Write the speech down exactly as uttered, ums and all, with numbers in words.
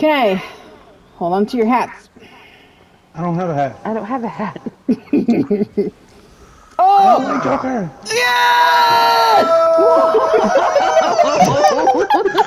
Okay. Hold on to your hats. I don't have a hat. I don't have a hat. Oh! Oh my Joker! Yeah!